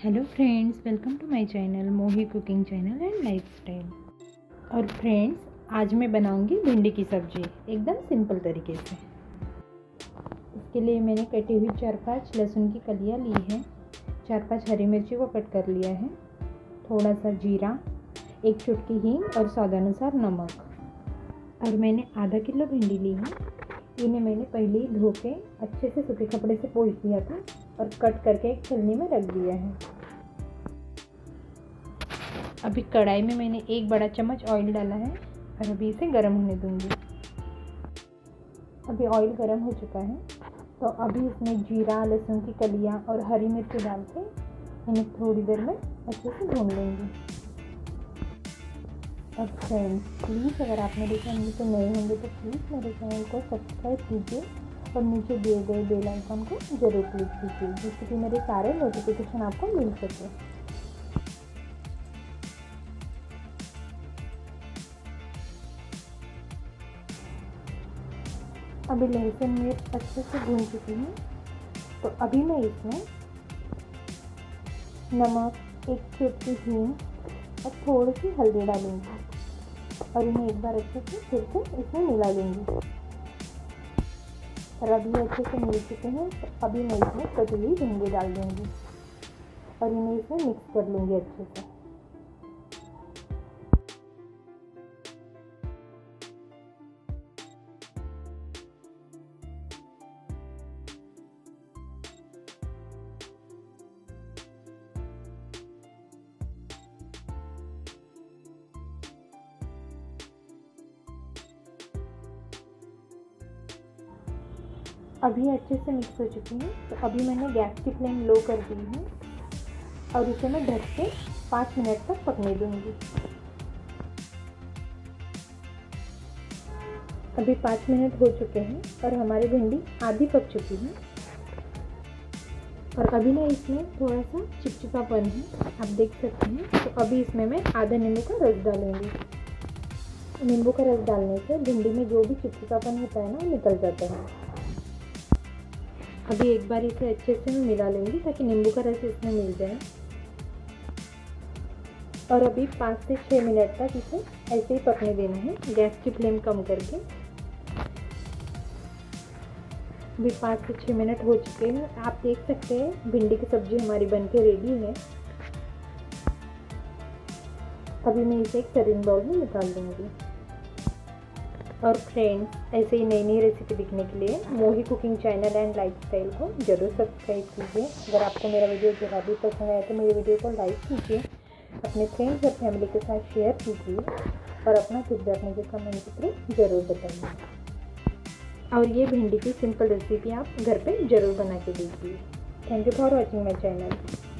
Hello friends, welcome to my channel Mohi cooking channel and lifestyle. और friends, आज मैं बनाऊंगी भिंडी की सब्ज़ी एकदम सिंपल तरीके से। इसके लिए मैंने कटी हुई 4-5 लहसुन की कलियां ली हैं, 4-5 हरी मिर्ची को कट कर लिया है, थोड़ा सा जीरा, 1 चुटकी हींग और स्वादानुसार नमक। और मैंने आधा किलो भिंडी ली है। इन्हें मैंने पहले ही धो के अच्छे से सूखे कपड़े से पोंछ दिया था और कट करके एक छलनी में रख दिया है। अभी कढ़ाई में मैंने 1 बड़ा चम्मच ऑयल डाला है और अभी इसे गर्म होने दूंगी। अभी ऑयल गर्म हो चुका है तो अभी इसमें जीरा, लहसुन की कलियां और हरी मिर्ची डाल के इन्हें थोड़ी देर में अच्छे से भून लेंगे। और फ्रेंड्स, प्लीज़ अगर आप मेरे चैनल पर नए होंगे तो प्लीज़ मेरे चैनल को सब्सक्राइब कीजिए और नीचे दिए गए बेल आइकन को ज़रूर क्लिक कीजिए, जिससे कि मेरे सारे नोटिफिकेशन आपको मिल सके। अभी लहसुन मिर्च अच्छे से भून चुकी है तो अभी मैं इसमें नमक, 1 चुटकी हींग और थोड़ी सी हल्दी डालूंगी और इन्हें एक बार अच्छे से फिर से इसमें मिला लूँगी। और अभी अच्छे से मिल चुके हैं तो अभी मैं इसमें कटी हुई भिंडी डाल दूँगी और इन्हें इसमें मिक्स कर लूँगी अच्छे से। अभी अच्छे से मिक्स हो चुकी है तो अभी मैंने गैस की फ्लेम लो कर दी है और इसे मैं ढक के 5 मिनट तक पकने दूंगी। अभी 5 मिनट हो चुके हैं और हमारी भिंडी आधी पक चुकी है। और अभी ना इसमें थोड़ा सा चिपचिपापन है, आप देख सकते हैं। तो अभी इसमें मैं आधा नींबू का रस डालूंगी। नींबू का रस डालने से भिंडी में जो भी चिपचिपापन होता है ना, वो निकल जाता है। अभी एक बार इसे अच्छे से मैं मिला लूँगी ताकि नींबू का रस इसमें मिल जाए। और अभी 5 से 6 मिनट तक इसे ऐसे ही पकने देना है, गैस की फ्लेम कम करके। अभी 5 से 6 मिनट हो चुके हैं, आप देख सकते हैं भिंडी की सब्ज़ी हमारी बनके रेडी है। अभी मैं इसे एक सर्विंग बाउल में निकाल दूँगी। और फ्रेंड्स, ऐसे ही नई नई रेसिपी देखने के लिए मोही कुकिंग चैनल एंड लाइफस्टाइल को ज़रूर सब्सक्राइब कीजिए। अगर आपको मेरा वीडियो ज़रा भी पसंद आया तो मेरे वीडियो को लाइक कीजिए, अपने फ्रेंड्स और फैमिली के साथ शेयर कीजिए और अपना फीडबैक मुझे कमेंट के थ्रू ज़रूर बताइए। और ये भिंडी की सिंपल रेसिपी आप घर पे ज़रूर बना के दीजिए। Thank you for watching my channel.